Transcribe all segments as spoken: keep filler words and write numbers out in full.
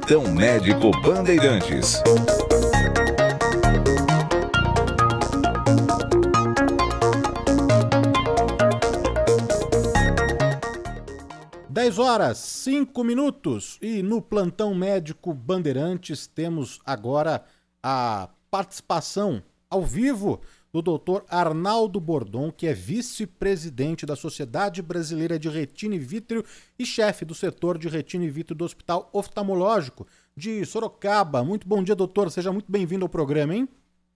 Plantão Médico Bandeirantes. dez horas, cinco minutos, e no Plantão Médico Bandeirantes temos agora a participação ao vivo do doutor Arnaldo Bordon, que é vice-presidente da Sociedade Brasileira de Retina e Vítreo e chefe do setor de retina e vítreo do Hospital Oftalmológico de Sorocaba. Muito bom dia, doutor. Seja muito bem-vindo ao programa, hein?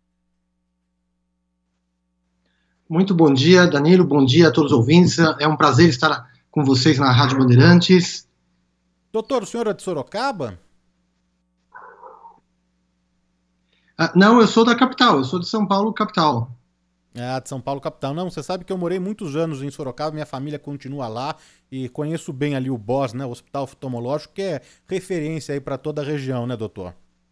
Muito bom dia, Danilo. Bom dia a todos os ouvintes. É um prazer estar com vocês na Rádio Bandeirantes. Doutor, o senhor é de Sorocaba? Ah, não, eu sou da capital, eu sou de São Paulo, capital. Ah, de São Paulo, capital. Não, você sabe que eu morei muitos anos em Sorocaba, minha família continua lá e conheço bem ali o B O S, né, o Hospital Oftalmológico, que é referência aí para toda a região, né, doutor?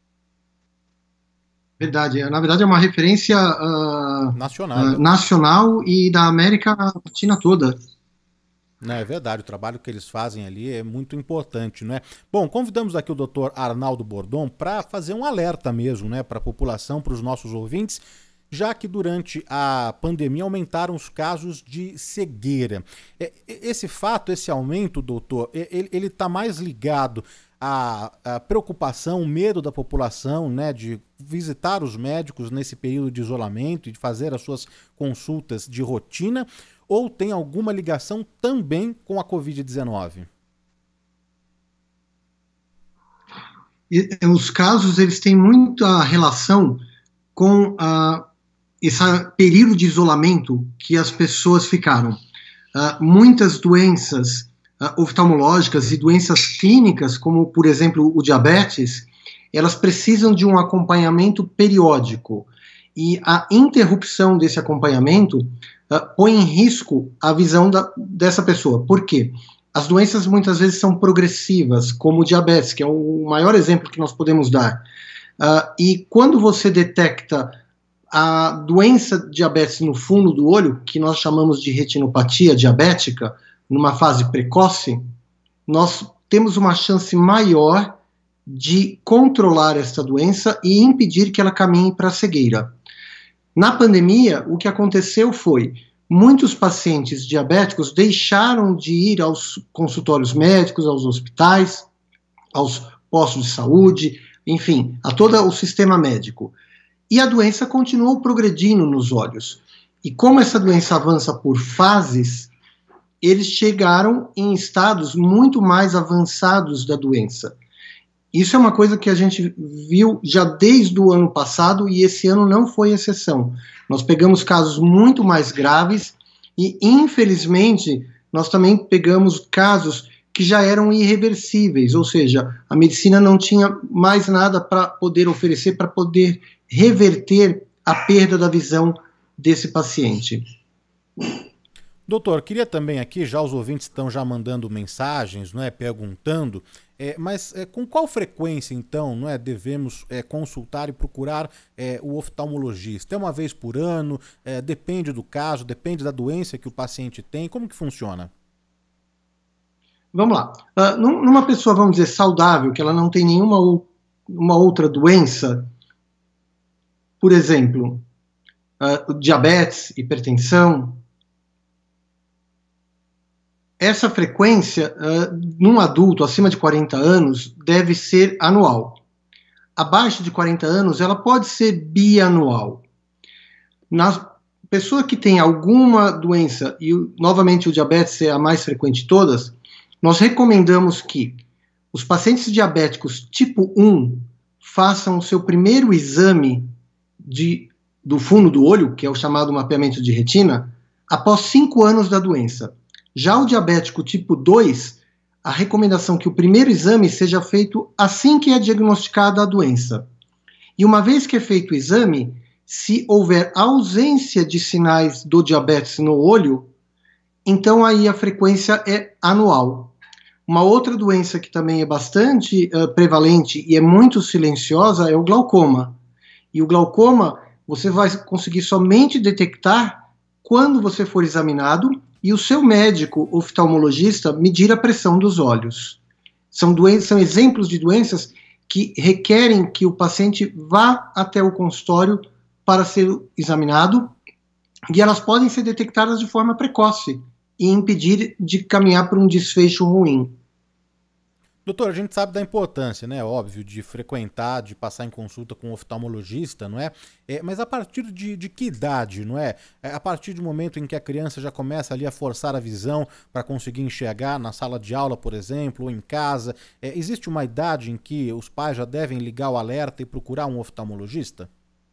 Verdade, na verdade é uma referência uh, nacional, uh, nacional e da América Latina toda. Não, é verdade, o trabalho que eles fazem ali é muito importante, né? Bom, convidamos aqui o doutor Arnaldo Bordon para fazer um alerta mesmo, né, para a população, para os nossos ouvintes, já que durante a pandemia aumentaram os casos de cegueira. Esse fato, esse aumento, doutor, ele está mais ligado à, à preocupação, o medo da população, né, de visitar os médicos nesse período de isolamento e de fazer as suas consultas de rotina, ou tem alguma ligação também com a covid dezenove? E, os casos, eles têm muita relação com uh, esse período de isolamento que as pessoas ficaram. Uh, muitas doenças uh, oftalmológicas e doenças clínicas, como, por exemplo, o diabetes, elas precisam de um acompanhamento periódico. E a interrupção desse acompanhamento uh, põe em risco a visão da, dessa pessoa. Por quê? As doenças muitas vezes são progressivas, como o diabetes, que é o maior exemplo que nós podemos dar. Uh, e quando você detecta a doença diabetes no fundo do olho, que nós chamamos de retinopatia diabética, numa fase precoce, nós temos uma chance maior de controlar esta doença e impedir que ela caminhe para a cegueira. Na pandemia, o que aconteceu foi, muitos pacientes diabéticos deixaram de ir aos consultórios médicos, aos hospitais, aos postos de saúde, enfim, a todo o sistema médico. E a doença continuou progredindo nos olhos. E como essa doença avança por fases, eles chegaram em estados muito mais avançados da doença. Isso é uma coisa que a gente viu já desde o ano passado e esse ano não foi exceção. Nós pegamos casos muito mais graves e, infelizmente, nós também pegamos casos que já eram irreversíveis, ou seja, a medicina não tinha mais nada para poder oferecer, para poder reverter a perda da visão desse paciente. Doutor, queria também aqui, já os ouvintes estão já mandando mensagens, não é, perguntando, é, mas é, com qual frequência, então, não é, devemos é, consultar e procurar é, o oftalmologista? É uma vez por ano? É, depende do caso, depende da doença que o paciente tem? Como que funciona? Vamos lá. Uh, numa pessoa, vamos dizer, saudável, que ela não tem nenhuma ou, uma outra doença, por exemplo, uh, diabetes, hipertensão, essa frequência, uh, num adulto acima de quarenta anos, deve ser anual. Abaixo de quarenta anos, ela pode ser bianual. Na pessoa que tem alguma doença, e novamente o diabetes é a mais frequente de todas, nós recomendamos que os pacientes diabéticos tipo um façam o seu primeiro exame de, do fundo do olho, que é o chamado mapeamento de retina, após cinco anos da doença. Já o diabético tipo dois, a recomendação é que o primeiro exame seja feito assim que é diagnosticada a doença. E uma vez que é feito o exame, se houver ausência de sinais do diabetes no olho, então aí a frequência é anual. Uma outra doença que também é bastante uh, prevalente e é muito silenciosa é o glaucoma. E o glaucoma você vai conseguir somente detectar quando você for examinado e o seu médico oftalmologista medir a pressão dos olhos. São, doen- são exemplos de doenças que requerem que o paciente vá até o consultório para ser examinado, e elas podem ser detectadas de forma precoce e impedir de caminhar para um desfecho ruim. Doutor, a gente sabe da importância, né, óbvio, de frequentar, de passar em consulta com um oftalmologista, não é? É, mas a partir de, de que idade, não é? É? A partir do momento em que a criança já começa ali a forçar a visão para conseguir enxergar na sala de aula, por exemplo, ou em casa, é, existe uma idade em que os pais já devem ligar o alerta e procurar um oftalmologista?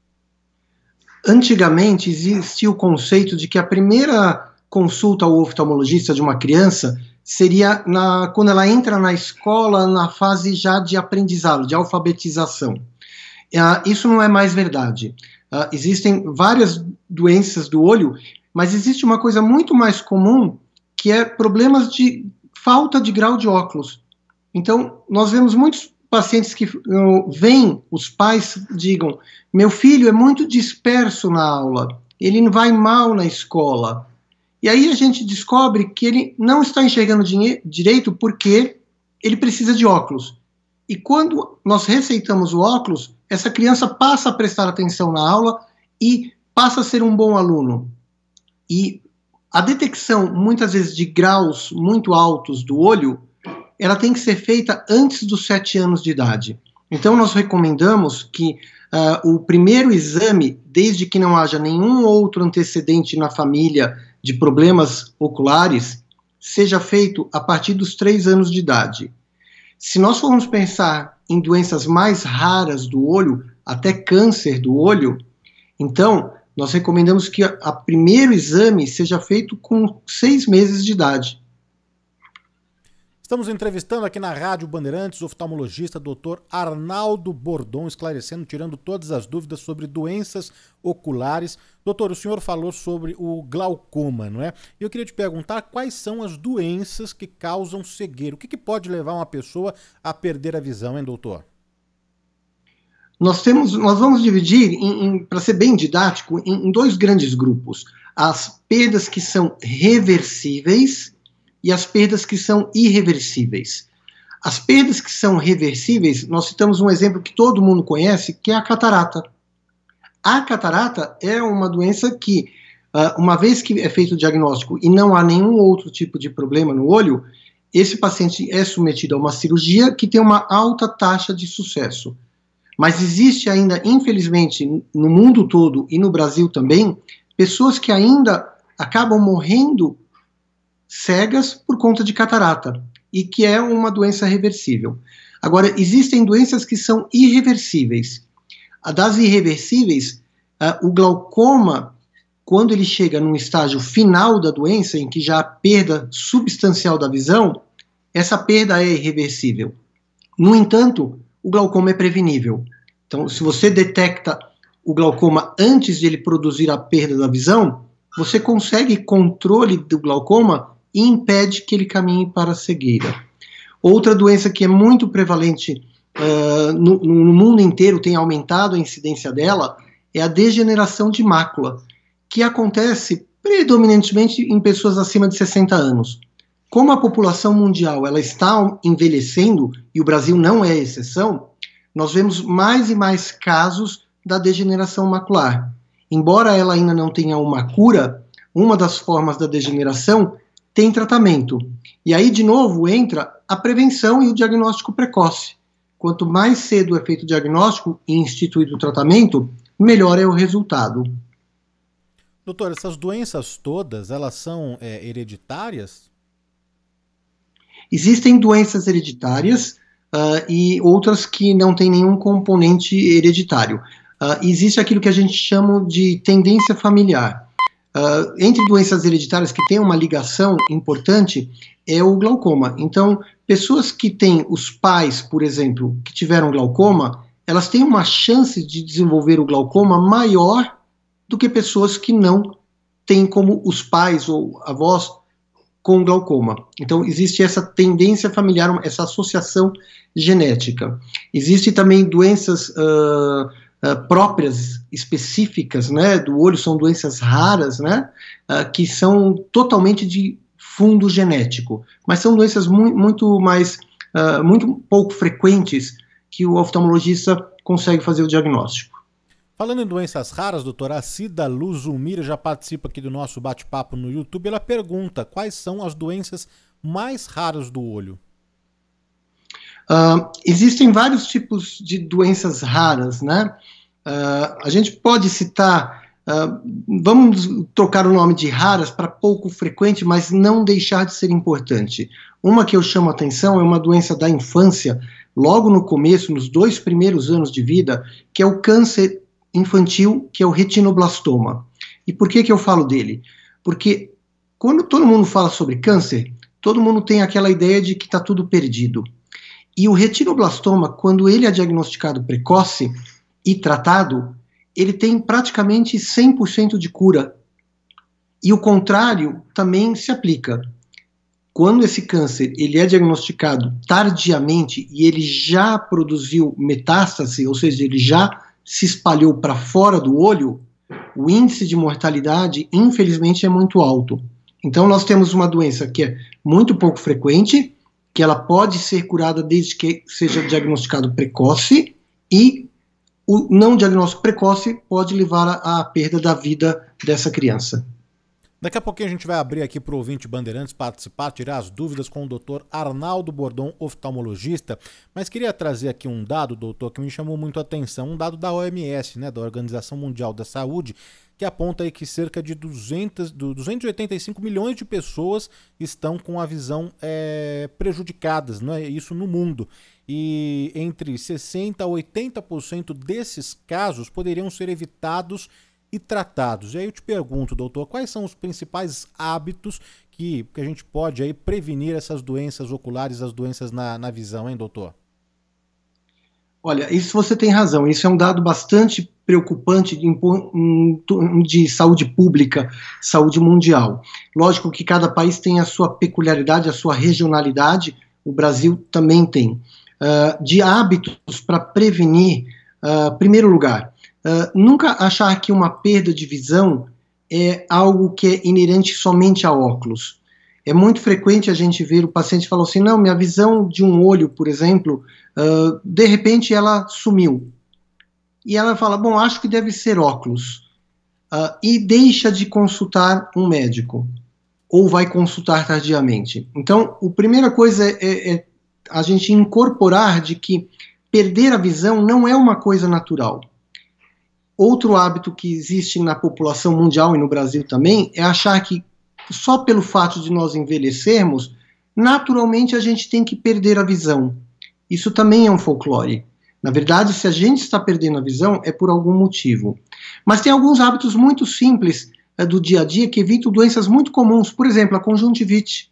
Antigamente existia o conceito de que a primeira consulta ao oftalmologista de uma criança seria na, quando ela entra na escola, na fase já de aprendizado, de alfabetização. Uh, isso não é mais verdade. Uh, existem várias doenças do olho, mas existe uma coisa muito mais comum, que é problemas de falta de grau de óculos. Então, nós vemos muitos pacientes que uh, vêm, os pais digam, meu filho é muito disperso na aula, ele vai mal na escola. E aí a gente descobre que ele não está enxergando direito porque ele precisa de óculos. E quando nós receitamos o óculos, essa criança passa a prestar atenção na aula e passa a ser um bom aluno. E a detecção, muitas vezes, de graus muito altos do olho, ela tem que ser feita antes dos sete anos de idade. Então nós recomendamos que uh, o primeiro exame, desde que não haja nenhum outro antecedente na família de problemas oculares, seja feito a partir dos três anos de idade. Se nós formos pensar em doenças mais raras do olho, até câncer do olho, então nós recomendamos que o primeiro exame seja feito com seis meses de idade. Estamos entrevistando aqui na Rádio Bandeirantes o oftalmologista doutor Arnaldo Bordon, esclarecendo, tirando todas as dúvidas sobre doenças oculares. Doutor, o senhor falou sobre o glaucoma, não é? E eu queria te perguntar quais são as doenças que causam cegueira. O que, que pode levar uma pessoa a perder a visão, hein, doutor? Nós, temos, nós vamos dividir, para ser bem didático, em, em dois grandes grupos. As perdas que são reversíveis e as perdas que são irreversíveis. As perdas que são reversíveis, nós citamos um exemplo que todo mundo conhece, que é a catarata. A catarata é uma doença que, uma vez que é feito o diagnóstico e não há nenhum outro tipo de problema no olho, esse paciente é submetido a uma cirurgia que tem uma alta taxa de sucesso. Mas existe ainda, infelizmente, no mundo todo e no Brasil também, pessoas que ainda acabam morrendo cegas por conta de catarata, e que é uma doença reversível. Agora, existem doenças que são irreversíveis. A das irreversíveis, uh, o glaucoma, quando ele chega num estágio final da doença, em que já há perda substancial da visão, essa perda é irreversível. No entanto, o glaucoma é prevenível. Então, se você detecta o glaucoma antes de ele produzir a perda da visão, você consegue controle do glaucoma e impede que ele caminhe para a cegueira. Outra doença que é muito prevalente uh, no, no mundo inteiro, tem aumentado a incidência dela, é a degeneração de mácula, que acontece predominantemente em pessoas acima de sessenta anos. Como a população mundial ela está envelhecendo, e o Brasil não é exceção, nós vemos mais e mais casos da degeneração macular. Embora ela ainda não tenha uma cura, uma das formas da degeneração tem tratamento. E aí, de novo, entra a prevenção e o diagnóstico precoce. Quanto mais cedo é feito o diagnóstico e instituído o tratamento, melhor é o resultado. Doutor, essas doenças todas, elas são é, hereditárias? Existem doenças hereditárias uh, e outras que não têm nenhum componente hereditário. Uh, existe aquilo que a gente chama de tendência familiar. Uh, entre doenças hereditárias que têm uma ligação importante é o glaucoma. Então, pessoas que têm os pais, por exemplo, que tiveram glaucoma, elas têm uma chance de desenvolver o glaucoma maior do que pessoas que não têm como os pais ou avós com glaucoma. Então, existe essa tendência familiar, essa associação genética. Existem também doenças uh, uh, próprias, específicas, né, do olho, são doenças raras, né, uh, que são totalmente de fundo genético, mas são doenças mu muito mais, uh, muito pouco frequentes, que o oftalmologista consegue fazer o diagnóstico. Falando em doenças raras, doutora, a Cida Luzumira já participa aqui do nosso bate-papo no YouTube. Ela pergunta quais são as doenças mais raras do olho. Uh, existem vários tipos de doenças raras, né? Uh, a gente pode citar, uh, vamos trocar o nome de raras para pouco frequente, mas não deixar de ser importante. Uma que eu chamo a atenção é uma doença da infância, logo no começo, nos dois primeiros anos de vida, que é o câncer infantil, que é o retinoblastoma. E por que que eu falo dele? Porque quando todo mundo fala sobre câncer, todo mundo tem aquela ideia de que está tudo perdido. E o retinoblastoma, quando ele é diagnosticado precoce e tratado, ele tem praticamente cem por cento de cura. E o contrário também se aplica. Quando esse câncer ele é diagnosticado tardiamente e ele já produziu metástase, ou seja, ele já se espalhou para fora do olho, o índice de mortalidade, infelizmente, é muito alto. Então, nós temos uma doença que é muito pouco frequente, que ela pode ser curada desde que seja diagnosticado precoce, e o não diagnóstico precoce pode levar à, à perda da vida dessa criança. Daqui a pouquinho a gente vai abrir aqui para o ouvinte Bandeirantes participar, tirar as dúvidas com o doutor Arnaldo Bordon, oftalmologista, mas queria trazer aqui um dado, doutor, que me chamou muito a atenção, um dado da O M S, né, da Organização Mundial da Saúde, que aponta aí que cerca de duzentos, duzentos e oitenta e cinco milhões de pessoas estão com a visão é, prejudicadas, não é isso no mundo. E entre sessenta por cento a oitenta por cento desses casos poderiam ser evitados e tratados. E aí eu te pergunto, doutor, quais são os principais hábitos que, que a gente pode aí prevenir essas doenças oculares, as doenças na, na visão, hein, doutor? Olha, isso você tem razão, isso é um dado bastante preocupante de, de saúde pública, saúde mundial. Lógico que cada país tem a sua peculiaridade, a sua regionalidade, o Brasil também tem. Uh, de hábitos para prevenir, uh, primeiro lugar, uh, nunca achar que uma perda de visão é algo que é inerente somente a óculos. É muito frequente a gente ver o paciente falar assim, não, minha visão de um olho, por exemplo, uh, de repente ela sumiu. E ela fala, bom, acho que deve ser óculos. Uh, e deixa de consultar um médico. Ou vai consultar tardiamente. Então, a primeira coisa é, é, é a gente incorporar de que perder a visão não é uma coisa natural. Outro hábito que existe na população mundial e no Brasil também é achar que só pelo fato de nós envelhecermos, naturalmente a gente tem que perder a visão. Isso também é um folclore. Na verdade, se a gente está perdendo a visão, é por algum motivo. Mas tem alguns hábitos muito simples é, do dia a dia que evitam doenças muito comuns. Por exemplo, a conjuntivite.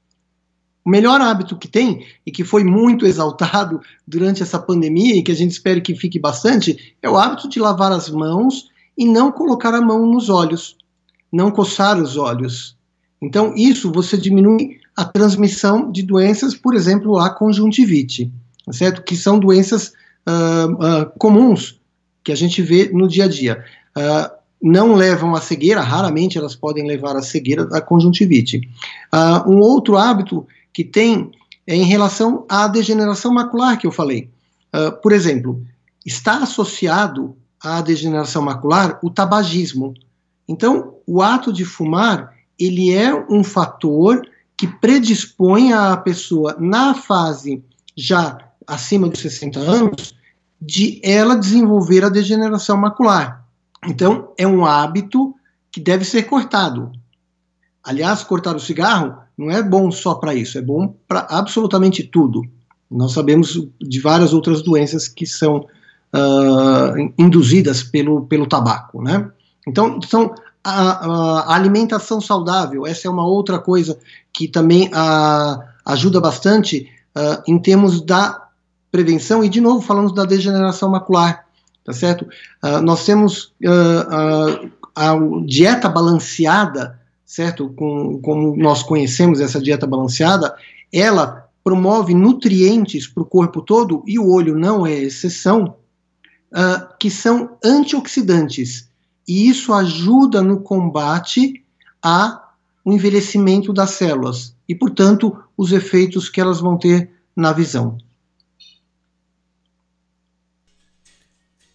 O melhor hábito que tem, e que foi muito exaltado durante essa pandemia, e que a gente espera que fique bastante, é o hábito de lavar as mãos e não colocar a mão nos olhos, não coçar os olhos. Então, isso você diminui a transmissão de doenças, por exemplo, a conjuntivite, certo? Que são doenças uh, uh, comuns que a gente vê no dia a dia. Uh, não levam à cegueira, raramente elas podem levar à cegueira da conjuntivite. Uh, um outro hábito que tem é em relação à degeneração macular que eu falei. Uh, por exemplo, está associado à degeneração macular o tabagismo. Então, o ato de fumar, ele é um fator que predispõe a pessoa, na fase já acima dos sessenta anos, de ela desenvolver a degeneração macular. Então, é um hábito que deve ser cortado. Aliás, cortar o cigarro não é bom só para isso, é bom para absolutamente tudo. Nós sabemos de várias outras doenças que são uh, induzidas pelo, pelo tabaco, né? Então, são a, a alimentação saudável, essa é uma outra coisa que também uh, ajuda bastante uh, em termos da prevenção, e de novo falando da degeneração macular, tá certo? Uh, nós temos uh, uh, a dieta balanceada, certo? Com, como nós conhecemos essa dieta balanceada, ela promove nutrientes para o corpo todo, e o olho não é exceção, uh, que são antioxidantes. E isso ajuda no combate ao envelhecimento das células e, portanto, os efeitos que elas vão ter na visão.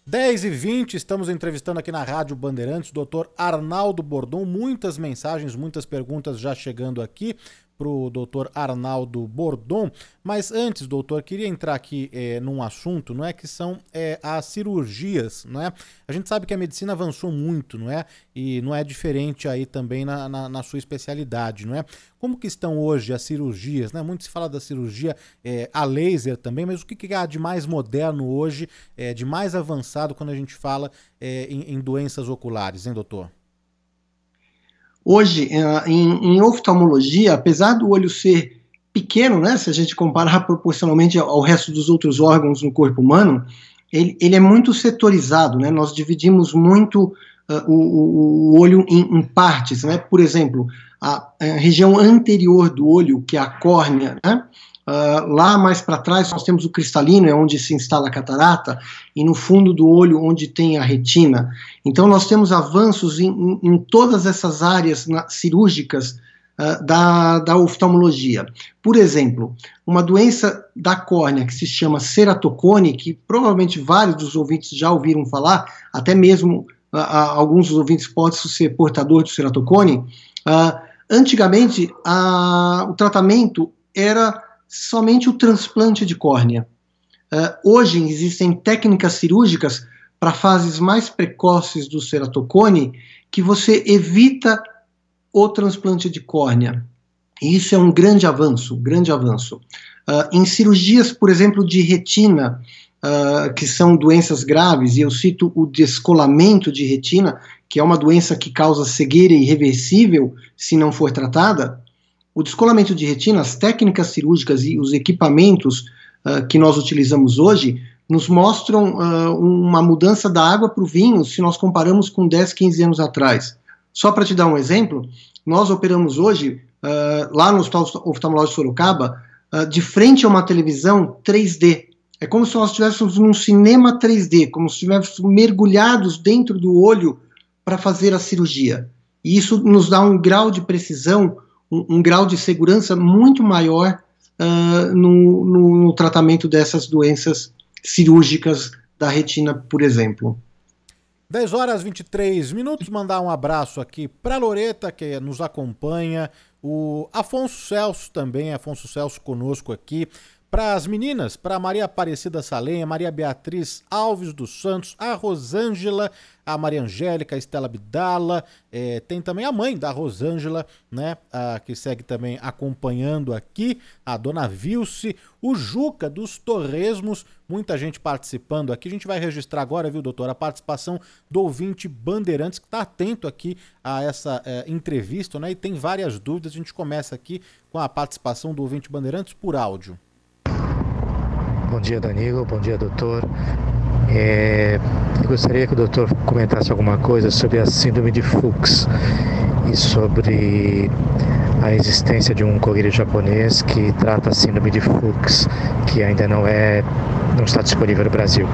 dez e vinte, estamos entrevistando aqui na Rádio Bandeirantes o doutor Arnaldo Bordon. Muitas mensagens, muitas perguntas já chegando aqui para o doutor Arnaldo Bordon. Mas antes, doutor, queria entrar aqui é, num assunto, não é, que são é, as cirurgias, não é? A gente sabe que a medicina avançou muito, não é? E não é diferente aí também na, na, na sua especialidade, não é? Como que estão hoje as cirurgias, né? Muito se fala da cirurgia é, a laser também, mas o que, que há de mais moderno hoje, é, de mais avançado quando a gente fala é, em, em doenças oculares, hein, doutor? Hoje, em, em oftalmologia, apesar do olho ser pequeno, né, se a gente comparar proporcionalmente ao resto dos outros órgãos no corpo humano, ele, ele é muito setorizado, né? Nós dividimos muito uh, o, o olho em, em partes, né? Por exemplo, a, a região anterior do olho, que é a córnea, né? Uh, lá mais para trás nós temos o cristalino, é onde se instala a catarata, e no fundo do olho onde tem a retina. Então nós temos avanços em, em, em todas essas áreas na, cirúrgicas uh, da, da oftalmologia. Por exemplo, uma doença da córnea que se chama ceratocone, que provavelmente vários dos ouvintes já ouviram falar, até mesmo uh, uh, alguns dos ouvintes podem ser portadores do ceratocone. Uh, antigamente uh, o tratamento era somente o transplante de córnea. Uh, hoje existem técnicas cirúrgicas para fases mais precoces do ceratocone que você evita o transplante de córnea. E isso é um grande avanço, grande avanço. Uh, em cirurgias, por exemplo, de retina, uh, que são doenças graves, e eu cito o descolamento de retina, que é uma doença que causa cegueira irreversível se não for tratada. O descolamento de retina, as técnicas cirúrgicas e os equipamentos uh, que nós utilizamos hoje nos mostram uh, uma mudança da água para o vinho se nós comparamos com dez, quinze anos atrás. Só para te dar um exemplo, nós operamos hoje, uh, lá no Hospital Oftalmológico Sorocaba, uh, de frente a uma televisão três D. É como se nós estivéssemos num cinema três D, como se estivéssemos mergulhados dentro do olho para fazer a cirurgia. E isso nos dá um grau de precisão, Um, um grau de segurança muito maior uh, no, no, no tratamento dessas doenças cirúrgicas da retina, por exemplo. dez horas e vinte e três minutos, mandar um abraço aqui para Loreta, que nos acompanha, o Afonso Celso também, Afonso Celso conosco aqui, para as meninas, para Maria Aparecida Salenha, Maria Beatriz Alves dos Santos, a Rosângela, a Maria Angélica, a Estela Bidala, é, tem também a mãe da Rosângela, né, a, que segue também acompanhando aqui, a dona Vilce, o Juca dos Torresmos, muita gente participando aqui. A gente vai registrar agora, viu, doutor, a participação do ouvinte Bandeirantes, que está atento aqui a essa é, entrevista, né, e tem várias dúvidas. A gente começa aqui com a participação do ouvinte Bandeirantes por áudio. Bom dia, Danilo. Bom dia, doutor. É, eu gostaria que o doutor comentasse alguma coisa sobre a síndrome de Fuchs e sobre a existência de um colírio japonês que trata a síndrome de Fuchs, que ainda não é, não está disponível no Brasil.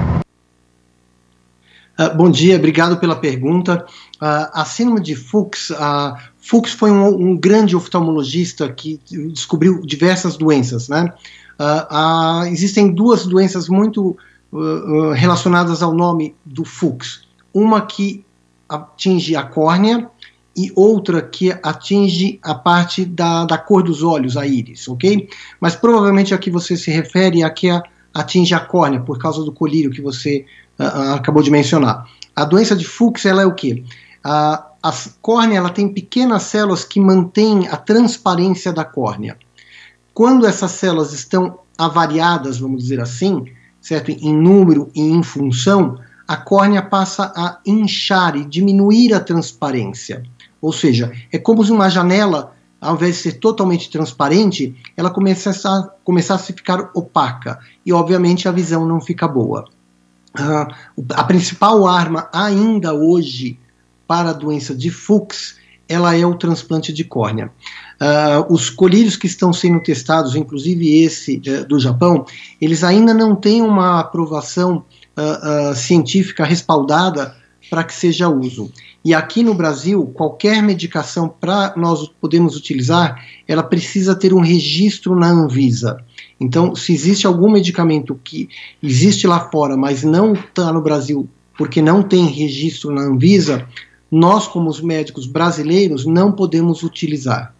Uh, bom dia, obrigado pela pergunta. Uh, a síndrome de Fuchs, uh, Fuchs foi um, um grande oftalmologista que descobriu diversas doenças, né? Uh, uh, existem duas doenças muito uh, uh, relacionadas ao nome do Fuchs. Uma que atinge a córnea e outra que atinge a parte da, da cor dos olhos, a íris, ok? Mas provavelmente a que você se refere é a que a, atinge a córnea, por causa do colírio que você uh, uh, acabou de mencionar. A doença de Fuchs, ela é o quê? Uh, a córnea, ela tem pequenas células que mantêm a transparência da córnea. Quando essas células estão avariadas, vamos dizer assim, certo, em número e em função, a córnea passa a inchar e diminuir a transparência. Ou seja, é como se uma janela, ao invés de ser totalmente transparente, ela começasse a, começasse a ficar opaca. E, obviamente, a visão não fica boa. Uh, a principal arma ainda hoje para a doença de Fuchs, ela é o transplante de córnea. Uh, os colírios que estão sendo testados, inclusive esse uh, do Japão, eles ainda não têm uma aprovação uh, uh, científica respaldada para que seja uso. E aqui no Brasil, qualquer medicação para nós podermos utilizar, ela precisa ter um registro na Anvisa. Então, se existe algum medicamento que existe lá fora, mas não está no Brasil porque não tem registro na Anvisa, nós, como os médicos brasileiros, não podemos utilizar.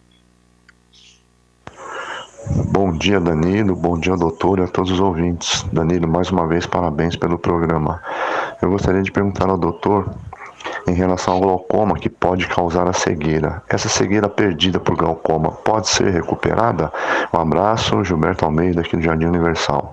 Bom dia, Danilo, bom dia, doutor, e a todos os ouvintes. Danilo, mais uma vez, parabéns pelo programa. Eu gostaria de perguntar ao doutor em relação ao glaucoma que pode causar a cegueira. Essa cegueira perdida por glaucoma pode ser recuperada? Um abraço, Gilberto Almeida, aqui do Jardim Universal.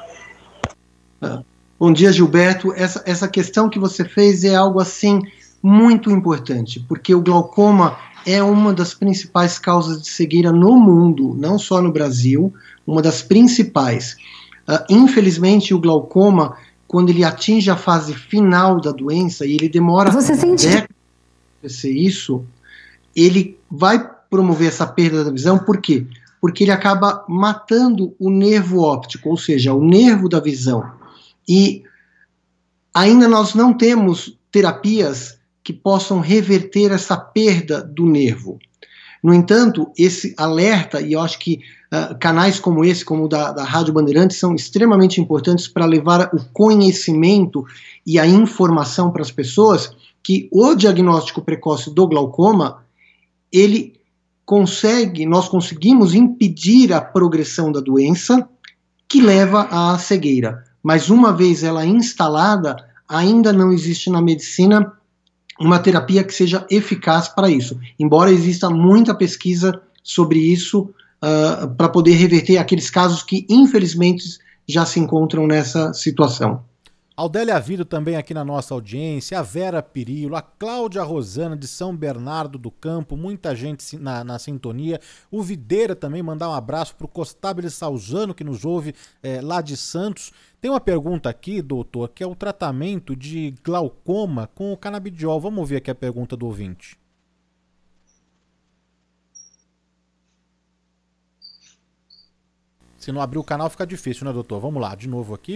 Bom dia, Gilberto. Essa, essa questão que você fez é algo assim muito importante, porque o glaucoma é uma das principais causas de cegueira no mundo, não só no Brasil, uma das principais. Uh, infelizmente, o glaucoma, quando ele atinge a fase final da doença, e ele demora Você sente? décadas para acontecer isso, ele vai promover essa perda da visão, por quê? Porque ele acaba matando o nervo óptico, ou seja, o nervo da visão. E ainda nós não temos terapias que possam reverter essa perda do nervo. No entanto, esse alerta, e eu acho que uh, canais como esse, como o da, da Rádio Bandeirantes, são extremamente importantes para levar o conhecimento e a informação para as pessoas que o diagnóstico precoce do glaucoma, ele consegue, nós conseguimos impedir a progressão da doença que leva à cegueira. Mas uma vez ela instalada, ainda não existe na medicina uma terapia que seja eficaz para isso, embora exista muita pesquisa sobre isso uh, para poder reverter aqueles casos que, infelizmente, já se encontram nessa situação. Aldélia Vido também aqui na nossa audiência, a Vera Pirillo, a Cláudia Rosana de São Bernardo do Campo, muita gente na, na sintonia, o Videira também, mandar um abraço para o Costabile Salzano que nos ouve é, lá de Santos. Tem uma pergunta aqui, doutor, que é o tratamento de glaucoma com o canabidiol. Vamos ouvir aqui a pergunta do ouvinte. Se não abrir o canal fica difícil, né, doutor? Vamos lá, de novo aqui.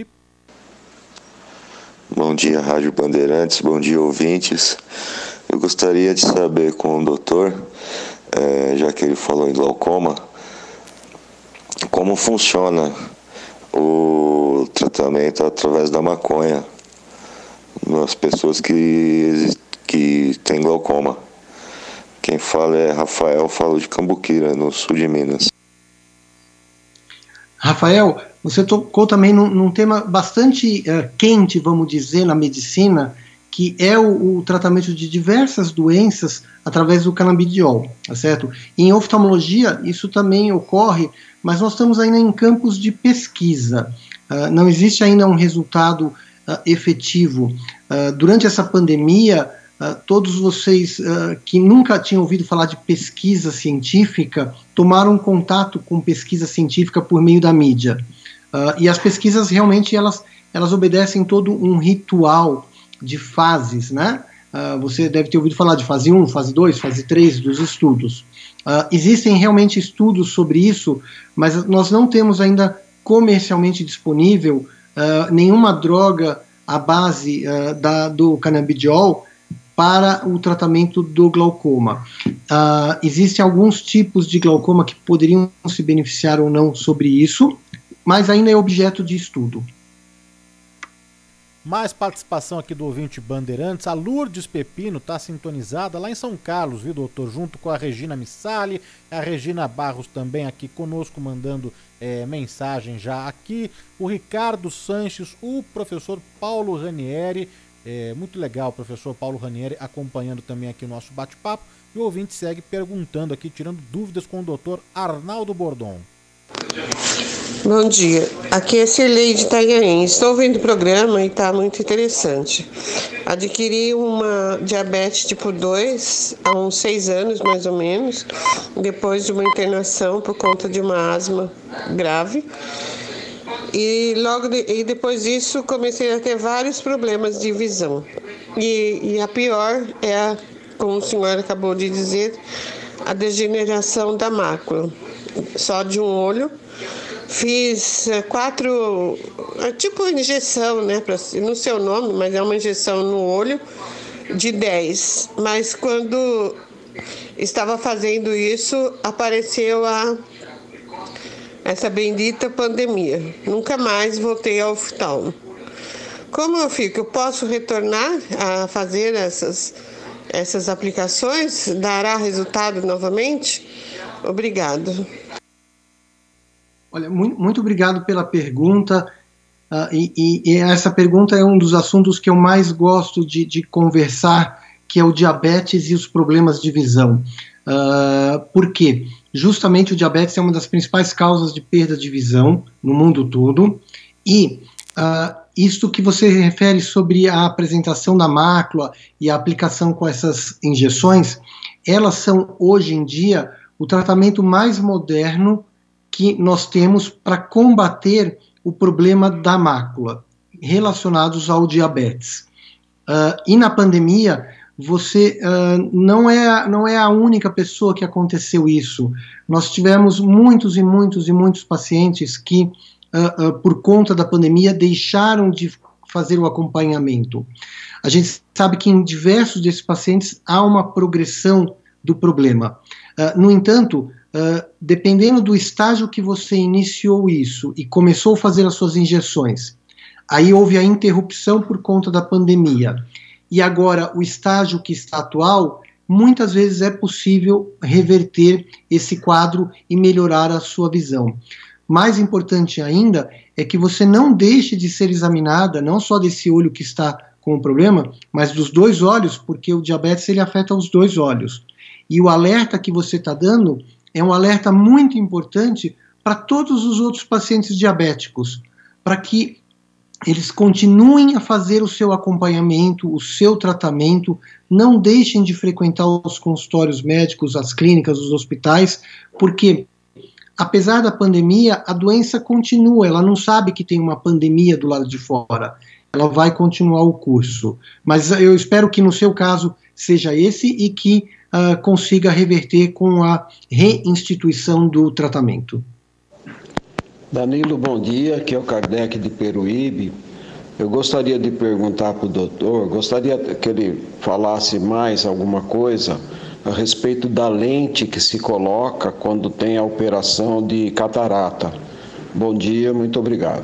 Bom dia, Rádio Bandeirantes, bom dia, ouvintes. Eu gostaria de saber com o doutor, é, já que ele falou em glaucoma, como funciona o tratamento através da maconha nas pessoas que, que têm glaucoma. Quem fala é Rafael, falo de Cambuquira, no sul de Minas. Rafael, você tocou também num, num tema bastante uh, quente, vamos dizer, na medicina, que é o, o tratamento de diversas doenças através do canabidiol, tá certo? Em oftalmologia, isso também ocorre, mas nós estamos ainda em campos de pesquisa. Uh, não existe ainda um resultado uh, efetivo. Uh, durante essa pandemia, Uh, todos vocês uh, que nunca tinham ouvido falar de pesquisa científica tomaram contato com pesquisa científica por meio da mídia. Uh, e as pesquisas realmente elas, elas obedecem todo um ritual de fases, né? Uh, você deve ter ouvido falar de fase um, fase dois, fase três dos estudos. Uh, existem realmente estudos sobre isso, mas nós não temos ainda comercialmente disponível uh, nenhuma droga à base uh, da, do canabidiol para o tratamento do glaucoma. Uh, existem alguns tipos de glaucoma que poderiam se beneficiar ou não sobre isso, mas ainda é objeto de estudo. Mais participação aqui do ouvinte Bandeirantes. A Lourdes Pepino está sintonizada lá em São Carlos, viu, doutor? Junto com a Regina Missali, a Regina Barros também aqui conosco, mandando é, mensagem já aqui. O Ricardo Sanches, o professor Paulo Ranieri. É muito legal o professor Paulo Ranieri acompanhando também aqui o nosso bate-papo. E o ouvinte segue perguntando aqui, tirando dúvidas com o doutor Arnaldo Bordon. Bom dia, aqui é Cirlei de Itanhaém. Estou ouvindo o programa e está muito interessante. Adquiri uma diabetes tipo dois há uns seis anos, mais ou menos, depois de uma internação por conta de uma asma grave. E logo de, e depois disso comecei a ter vários problemas de visão. E, e a pior é, a, como o senhor acabou de dizer, a degeneração da mácula. Só de um olho. Fiz é, quatro, é, tipo injeção, né? Pra, não sei o nome, mas é uma injeção no olho de dez. Mas quando estava fazendo isso, apareceu a... essa bendita pandemia. Nunca mais voltei ao oftalmo. como eu fico? Eu posso retornar a fazer essas, essas aplicações? Dará resultado novamente? Obrigado. Olha, muito, muito obrigado pela pergunta. Uh, e, e essa pergunta é um dos assuntos que eu mais gosto de, de conversar, que é o diabetes e os problemas de visão. Uh, por quê? Justamente o diabetes é uma das principais causas de perda de visão no mundo todo, e uh, isto que você refere sobre a apresentação da mácula e a aplicação com essas injeções, elas são hoje em dia o tratamento mais moderno que nós temos para combater o problema da mácula relacionados ao diabetes. Uh, e na pandemia, você uh, não, é, não é a única pessoa que aconteceu isso. Nós tivemos muitos e muitos e muitos pacientes que, uh, uh, por conta da pandemia, deixaram de fazer o acompanhamento. A gente sabe que em diversos desses pacientes há uma progressão do problema. Uh, no entanto, Uh, dependendo do estágio que você iniciou isso e começou a fazer as suas injeções, aí houve a interrupção por conta da pandemia, e agora o estágio que está atual, muitas vezes é possível reverter esse quadro e melhorar a sua visão. Mais importante ainda é que você não deixe de ser examinada, não só desse olho que está com o problema, mas dos dois olhos, porque o diabetes ele afeta os dois olhos. E o alerta que você está dando é um alerta muito importante para todos os outros pacientes diabéticos, para que eles continuem a fazer o seu acompanhamento, o seu tratamento, não deixem de frequentar os consultórios médicos, as clínicas, os hospitais, porque, apesar da pandemia, a doença continua, ela não sabe que tem uma pandemia do lado de fora, ela vai continuar o curso. Mas eu espero que no seu caso seja esse e que Uh, consiga reverter com a reinstituição do tratamento. Danilo, bom dia, aqui é o Kardec de Peruíbe. Eu gostaria de perguntar para o doutor, gostaria que ele falasse mais alguma coisa a respeito da lente que se coloca quando tem a operação de catarata. Bom dia, muito obrigado.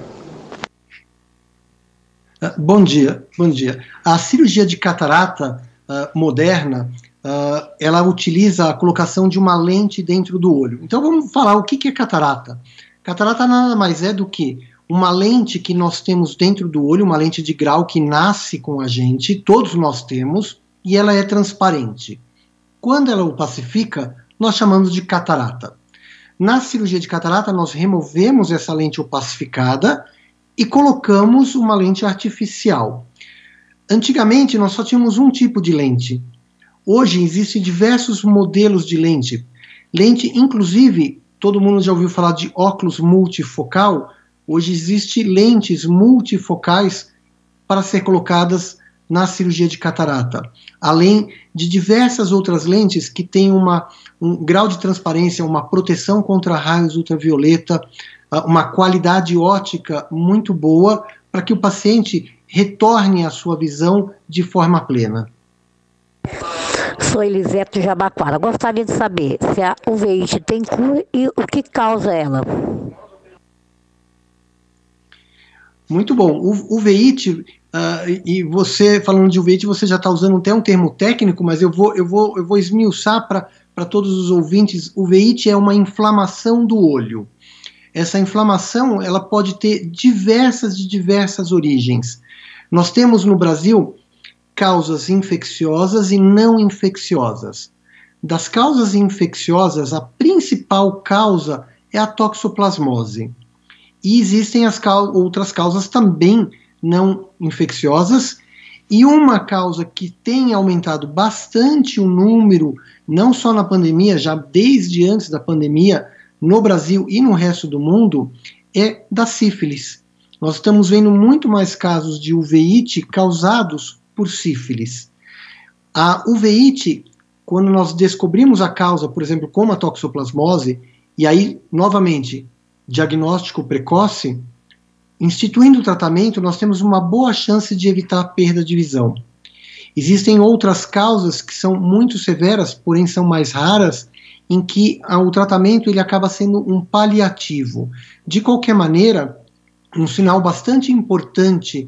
Uh, bom dia, bom dia. A cirurgia de catarata uh, moderna, Uh, ela utiliza a colocação de uma lente dentro do olho. Então vamos falar o que, que é catarata. Catarata nada mais é do que uma lente que nós temos dentro do olho, uma lente de grau que nasce com a gente, todos nós temos, e ela é transparente. Quando ela opacifica, nós chamamos de catarata. Na cirurgia de catarata, nós removemos essa lente opacificada e colocamos uma lente artificial. Antigamente, nós só tínhamos um tipo de lente. Hoje existem diversos modelos de lente. Lente, inclusive, todo mundo já ouviu falar de óculos multifocal. Hoje existem lentes multifocais para ser colocadas na cirurgia de catarata. Além de diversas outras lentes que têm uma, um grau de transparência, uma proteção contra raios ultravioleta, uma qualidade ótica muito boa para que o paciente retorne à sua visão de forma plena. Sou Elisete Jabaquara. Gostaria de saber se a uveíte tem cura e o que causa ela. Muito bom. O uveíte, uh, e você, falando de uveíte, você já está usando até um termo técnico, mas eu vou, eu vou, eu vou esmiuçar para todos os ouvintes. Uveíte é uma inflamação do olho. Essa inflamação, ela pode ter diversas de diversas origens. Nós temos no Brasil causas infecciosas e não infecciosas. Das causas infecciosas, a principal causa é a toxoplasmose. E existem as cau- outras causas também não infecciosas, e uma causa que tem aumentado bastante o número, não só na pandemia, já desde antes da pandemia, no Brasil e no resto do mundo, é da sífilis. Nós estamos vendo muito mais casos de uveíte causados por sífilis. A uveíte, quando nós descobrimos a causa, por exemplo, como a toxoplasmose, e aí, novamente, diagnóstico precoce, instituindo o tratamento, nós temos uma boa chance de evitar a perda de visão. Existem outras causas que são muito severas, porém são mais raras, em que a, o tratamento ele acaba sendo um paliativo. De qualquer maneira, um sinal bastante importante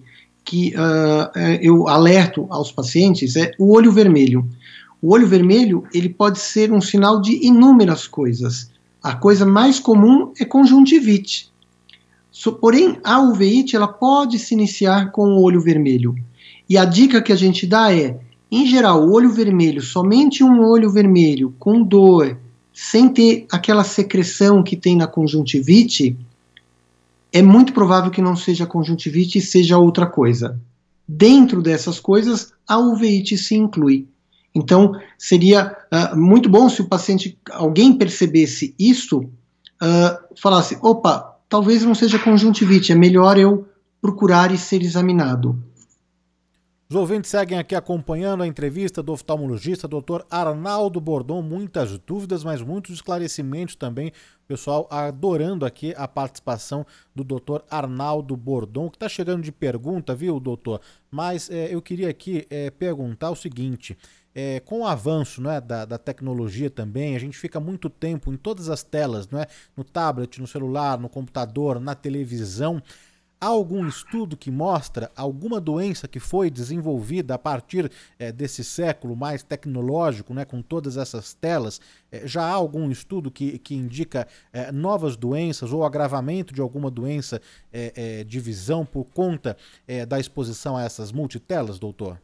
que uh, eu alerto aos pacientes é o olho vermelho. O olho vermelho, ele pode ser um sinal de inúmeras coisas. A coisa mais comum é conjuntivite. So, porém, a uveit, ela pode se iniciar com o olho vermelho. E a dica que a gente dá é, em geral, o olho vermelho, somente um olho vermelho, com dor, sem ter aquela secreção que tem na conjuntivite, é muito provável que não seja conjuntivite e seja outra coisa. Dentro dessas coisas, a uveite se inclui. Então, seria uh, muito bom se o paciente, alguém percebesse isso, uh, falasse, opa, talvez não seja conjuntivite, é melhor eu procurar e ser examinado. Os ouvintes seguem aqui acompanhando a entrevista do oftalmologista doutor Arnaldo Bordon. Muitas dúvidas, mas muitos esclarecimentos também. Pessoal adorando aqui a participação do doutor Arnaldo Bordon, que está chegando de pergunta, viu, doutor? Mas é, eu queria aqui é, perguntar o seguinte, é, com o avanço, né, da, da tecnologia também, a gente fica muito tempo em todas as telas, não é? No tablet, no celular, no computador, na televisão. Há algum estudo que mostra alguma doença que foi desenvolvida a partir é, desse século mais tecnológico, né, com todas essas telas? É, já há algum estudo que, que indica é, novas doenças ou agravamento de alguma doença é, é, de visão por conta é, da exposição a essas multitelas, doutor?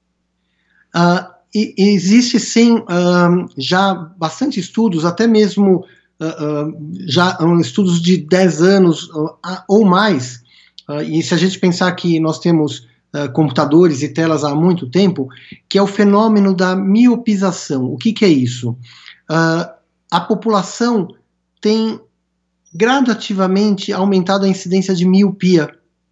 Uh, e, existe sim uh, já bastante estudos, até mesmo uh, uh, já um, estudos de dez anos uh, ou mais. Uh, e se a gente pensar que nós temos uh, computadores e telas há muito tempo, que é o fenômeno da miopização. O que, que é isso? Uh, a população tem gradativamente aumentado a incidência de miopia.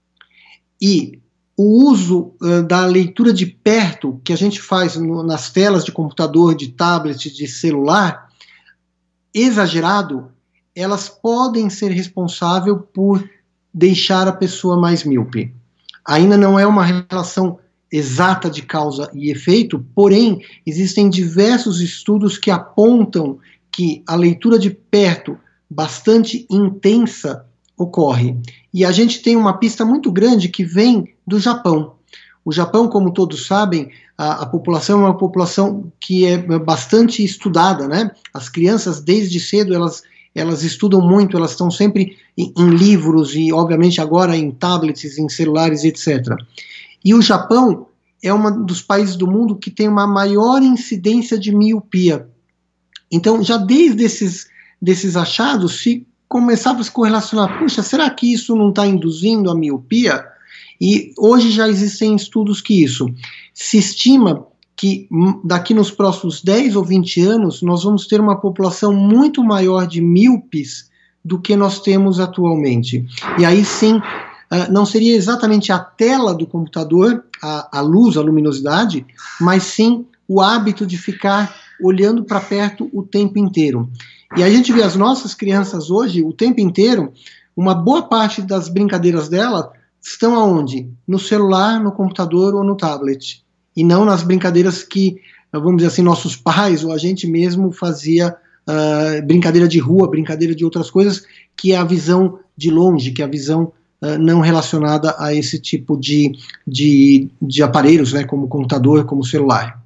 E o uso uh, da leitura de perto, que a gente faz no, nas telas de computador, de tablet, de celular, exagerado, elas podem ser responsáveis por deixar a pessoa mais míope. Ainda não é uma relação exata de causa e efeito, porém, existem diversos estudos que apontam que a leitura de perto bastante intensa ocorre. E a gente tem uma pista muito grande que vem do Japão. O Japão, como todos sabem, a, a população é uma população que é bastante estudada, né? As crianças, desde cedo, elas elas estudam muito, elas estão sempre em, em livros e, obviamente, agora em tablets, em celulares, etcétera. E o Japão é um dos países do mundo que tem uma maior incidência de miopia. Então, já desde esses, desses achados, se começava a se correlacionar, puxa, será que isso não está induzindo a miopia? E hoje já existem estudos que isso. Se estima que daqui nos próximos dez ou vinte anos nós vamos ter uma população muito maior de míopes do que nós temos atualmente. E aí sim, uh, não seria exatamente a tela do computador, a, a luz, a luminosidade, mas sim o hábito de ficar olhando para perto o tempo inteiro. E a gente vê as nossas crianças hoje, o tempo inteiro, uma boa parte das brincadeiras delas estão aonde? No celular, no computador ou no tablet. E não nas brincadeiras que, vamos dizer assim, nossos pais ou a gente mesmo fazia uh, brincadeira de rua, brincadeira de outras coisas, que é a visão de longe, que é a visão uh, não relacionada a esse tipo de, de, de aparelhos, né, como computador, como celular.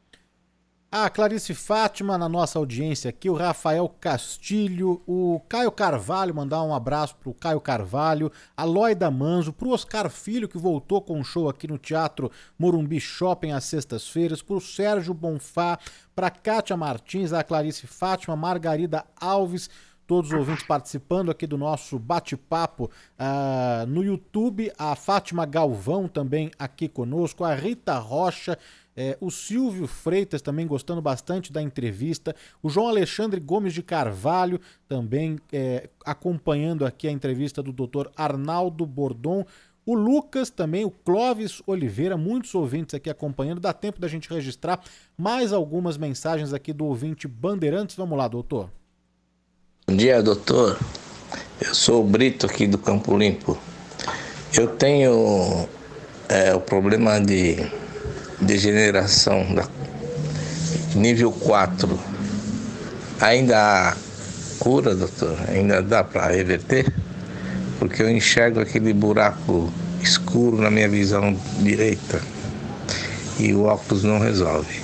A Clarice Fátima na nossa audiência aqui, o Rafael Castilho, o Caio Carvalho, mandar um abraço pro Caio Carvalho, a Loida Manzo, pro Oscar Filho, que voltou com um show aqui no Teatro Morumbi Shopping às sextas-feiras, pro Sérgio Bonfá, pra Kátia Martins, a Clarice Fátima, Margarida Alves, todos os ouvintes participando aqui do nosso bate-papo uh, no YouTube, a Fátima Galvão também aqui conosco, a Rita Rocha, É, o Silvio Freitas também gostando bastante da entrevista, o João Alexandre Gomes de Carvalho também é, acompanhando aqui a entrevista do doutor Arnaldo Bordon, o Lucas também, o Clóvis Oliveira, muitos ouvintes aqui acompanhando. Dá tempo da gente registrar mais algumas mensagens aqui do ouvinte Bandeirantes. Vamos lá, doutor. Bom dia, doutor. Eu sou o Brito aqui do Campo Limpo. Eu tenho é, o problema de degeneração da nível quatro. Ainda há cura, doutor? Ainda dá para reverter? Porque eu enxergo aquele buraco escuro na minha visão direita e o óculos não resolve.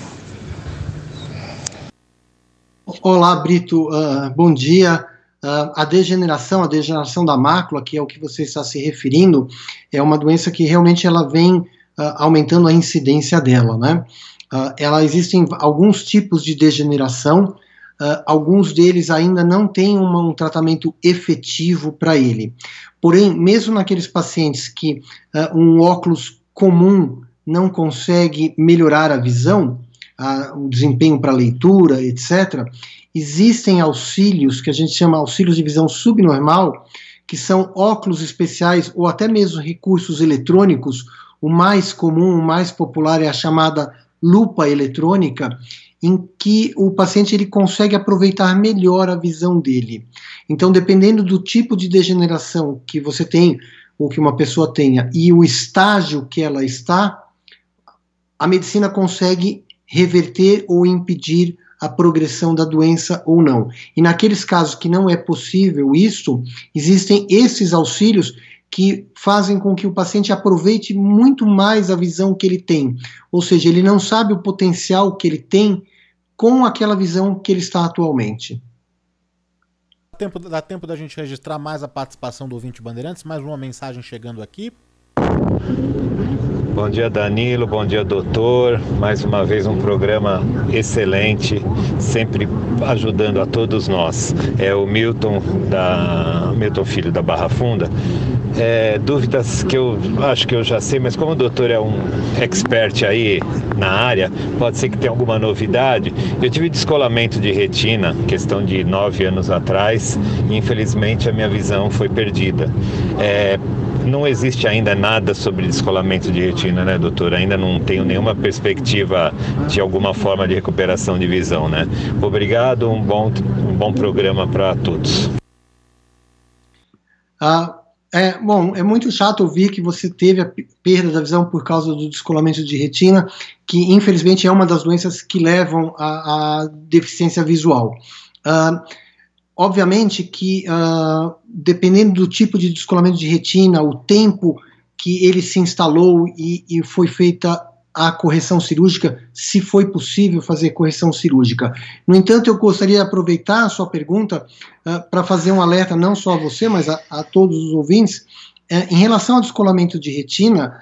Olá, Brito, uh, bom dia. Uh, a degeneração, a degeneração da mácula, que é o que você está se referindo, é uma doença que realmente ela vem uh, aumentando a incidência dela, né? Uh, ela existem alguns tipos de degeneração, uh, alguns deles ainda não têm uma, um tratamento efetivo para ele. Porém, mesmo naqueles pacientes que uh, um óculos comum não consegue melhorar a visão, uh, o desempenho para leitura, etcétera, existem auxílios, que a gente chama auxílios de visão subnormal, que são óculos especiais ou até mesmo recursos eletrônicos. O mais comum, o mais popular é a chamada lupa eletrônica, em que o paciente ele consegue aproveitar melhor a visão dele. Então, dependendo do tipo de degeneração que você tem, ou que uma pessoa tenha, e o estágio que ela está, a medicina consegue reverter ou impedir a progressão da doença ou não. E naqueles casos que não é possível isso, existem esses auxílios que fazem com que o paciente aproveite muito mais a visão que ele tem. Ou seja, ele não sabe o potencial que ele tem com aquela visão que ele está atualmente. Dá tempo, dá tempo da gente registrar mais a participação do ouvinte Bandeirantes, mais uma mensagem chegando aqui. Bom dia, Danilo, bom dia, doutor. Mais uma vez um programa excelente, sempre ajudando a todos nós. É o Milton, da, Milton Filho da Barra Funda. É, dúvidas que eu acho que eu já sei, mas como o doutor é um expert aí na área, pode ser que tenha alguma novidade. Eu tive descolamento de retina, questão de nove anos atrás, e infelizmente a minha visão foi perdida. É, Não existe ainda nada sobre descolamento de retina, né, doutor? Ainda não tenho nenhuma perspectiva de alguma forma de recuperação de visão, né? Obrigado, um bom, um bom programa para todos. Ah, é, bom, é muito chato ouvir que você teve a perda da visão por causa do descolamento de retina, que infelizmente é uma das doenças que levam à, à deficiência visual. Ah, Obviamente que, uh, dependendo do tipo de descolamento de retina, o tempo que ele se instalou e, e foi feita a correção cirúrgica, se foi possível fazer correção cirúrgica. No entanto, eu gostaria de aproveitar a sua pergunta uh, para fazer um alerta não só a você, mas a, a todos os ouvintes. Uh, em relação ao descolamento de retina,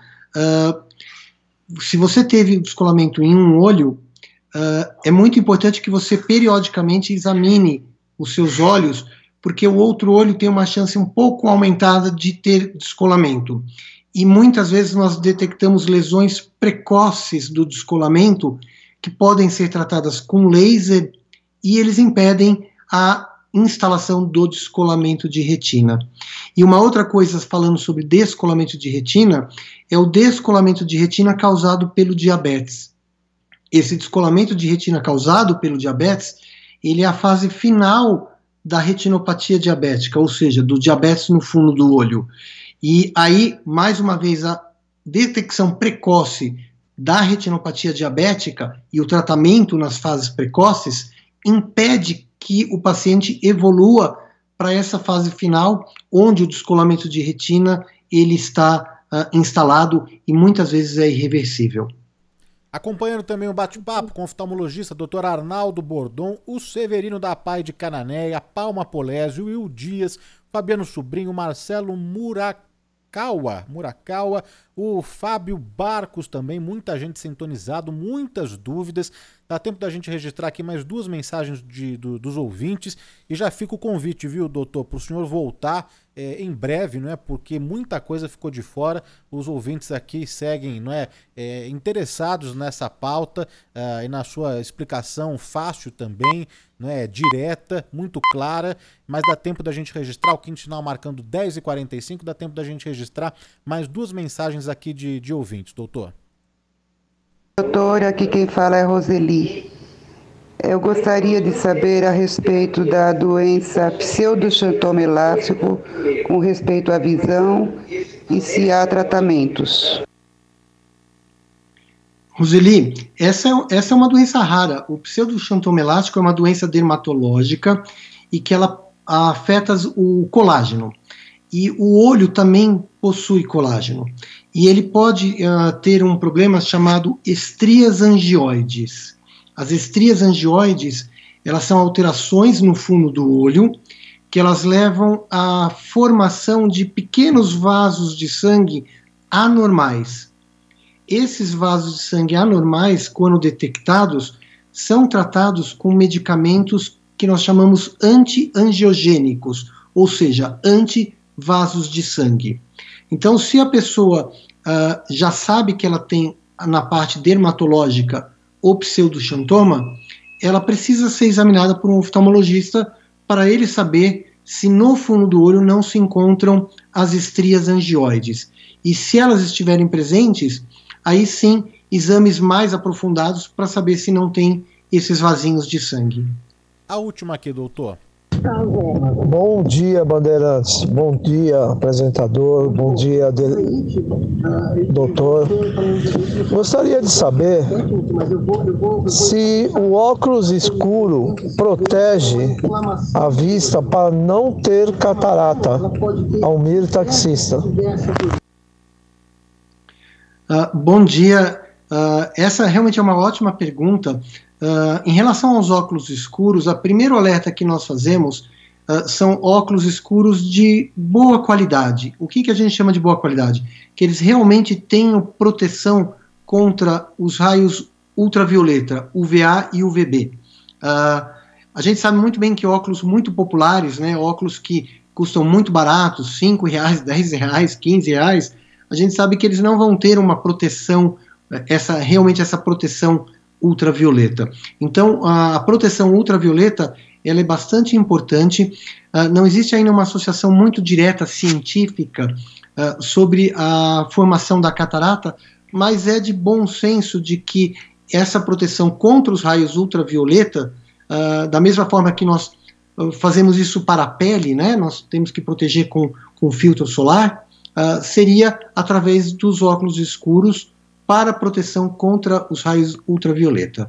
uh, se você teve descolamento em um olho, uh, é muito importante que você periodicamente examine os seus olhos, porque o outro olho tem uma chance um pouco aumentada de ter descolamento. E muitas vezes nós detectamos lesões precoces do descolamento que podem ser tratadas com laser e eles impedem a instalação do descolamento de retina. E uma outra coisa, falando sobre descolamento de retina, é o descolamento de retina causado pelo diabetes. Esse descolamento de retina causado pelo diabetes, ele é a fase final da retinopatia diabética, ou seja, do diabetes no fundo do olho. E aí, mais uma vez, a detecção precoce da retinopatia diabética e o tratamento nas fases precoces impede que o paciente evolua para essa fase final, onde o descolamento de retina ele está uh, instalado e muitas vezes é irreversível. Acompanhando também o bate-papo com o oftalmologista doutor Arnaldo Bordon, o Severino da Pai de Cananéia, Palma Polésio, Will Dias, Fabiano Sobrinho, Marcelo Murakawa, Murakawa, o Fábio Barcos também, muita gente sintonizado, muitas dúvidas. Dá tempo da gente registrar aqui mais duas mensagens de, do, dos ouvintes e já fica o convite, viu, doutor, para o senhor voltar é, em breve, não é? Porque muita coisa ficou de fora. Os ouvintes aqui seguem, não é, é interessados nessa pauta uh, e na sua explicação fácil também, não é, direta, muito clara, mas dá tempo da gente registrar o quinto sinal marcando dez e quarenta e cinco, dá tempo da gente registrar mais duas mensagens aqui de, de ouvintes, doutor. Doutor, aqui quem fala é Roseli. Eu gostaria de saber a respeito da doença pseudoxantoma elástico com respeito à visão e se há tratamentos. Roseli, essa é, essa é uma doença rara. O pseudoxantoma elástico é uma doença dermatológica e que ela afeta o colágeno. e o olho também possui colágeno. E ele pode uh, ter um problema chamado estrias angioides. As estrias angioides, elas são alterações no fundo do olho, que elas levam à formação de pequenos vasos de sangue anormais. Esses vasos de sangue anormais, quando detectados, são tratados com medicamentos que nós chamamos anti-angiogênicos, ou seja, anti-vasos de sangue. Então, se a pessoa uh, já sabe que ela tem, na parte dermatológica, o pseudoxantoma, ela precisa ser examinada por um oftalmologista para ele saber se no fundo do olho não se encontram as estrias angioides. E se elas estiverem presentes, aí sim, exames mais aprofundados para saber se não tem esses vasinhos de sangue. A última aqui, doutor. Bom dia, Bandeirantes. Bom dia, apresentador. Bom dia, de... doutor. Gostaria de saber se o óculos escuro protege a vista para não ter catarata. Almir, taxista. Uh, bom dia. Uh, essa realmente é uma ótima pergunta. Uh, em relação aos óculos escuros, a primeiro alerta que nós fazemos uh, são óculos escuros de boa qualidade. O que, que a gente chama de boa qualidade? Que eles realmente tenham proteção contra os raios ultravioleta, U V A e U V B. Uh, a gente sabe muito bem que óculos muito populares, né, óculos que custam muito baratos, cinco reais, dez reais, quinze reais, a gente sabe que eles não vão ter uma proteção, essa, realmente essa proteção ultravioleta. Então, a proteção ultravioleta, ela é bastante importante. Uh, não existe ainda uma associação muito direta científica uh, sobre a formação da catarata, mas é de bom senso de que essa proteção contra os raios ultravioleta, uh, da mesma forma que nós uh, fazemos isso para a pele, né, nós temos que proteger com, com filtro solar, uh, seria através dos óculos escuros para proteção contra os raios ultravioleta.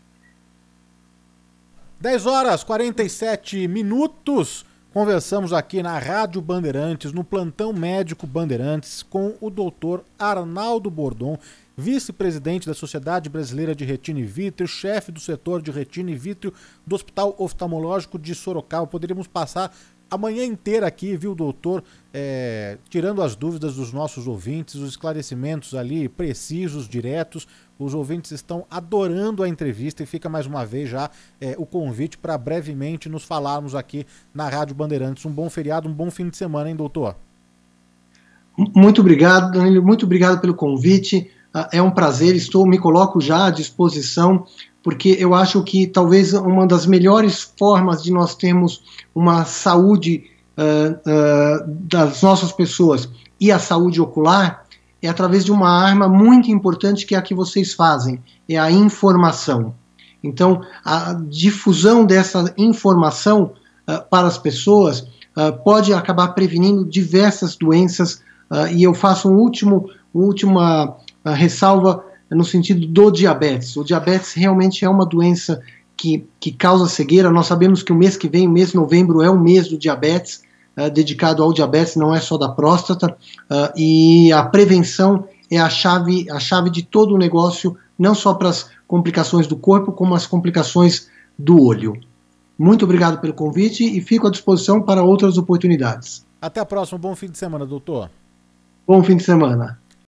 dez horas e quarenta e sete minutos. Conversamos aqui na Rádio Bandeirantes, no Plantão Médico Bandeirantes, com o doutor Arnaldo Bordon, vice-presidente da Sociedade Brasileira de Retina e Vítreo, chefe do setor de retina e vítreo do Hospital Oftalmológico de Sorocaba. Poderíamos passar a manhã inteira aqui, viu, doutor, é, tirando as dúvidas dos nossos ouvintes, os esclarecimentos ali precisos, diretos. Os ouvintes estão adorando a entrevista e fica mais uma vez já é, o convite para brevemente nos falarmos aqui na Rádio Bandeirantes. Um bom feriado, um bom fim de semana, hein, doutor? Muito obrigado, Danilo, muito obrigado pelo convite. É um prazer, estou, me coloco já à disposição, porque eu acho que talvez uma das melhores formas de nós termos uma saúde uh, uh, das nossas pessoas e a saúde ocular é através de uma arma muito importante que é a que vocês fazem, é a informação. Então, a difusão dessa informação uh, para as pessoas uh, pode acabar prevenindo diversas doenças, uh, e eu faço um último, uma última uh, ressalva no sentido do diabetes. O diabetes realmente é uma doença que, que causa cegueira. Nós sabemos que o mês que vem, o mês de novembro, é o mês do diabetes, uh, dedicado ao diabetes, não é só da próstata, uh, e a prevenção é a chave, a chave de todo o negócio, não só para as complicações do corpo, como as complicações do olho. Muito obrigado pelo convite e fico à disposição para outras oportunidades. Até a próxima. Bom fim de semana, doutor. Bom fim de semana.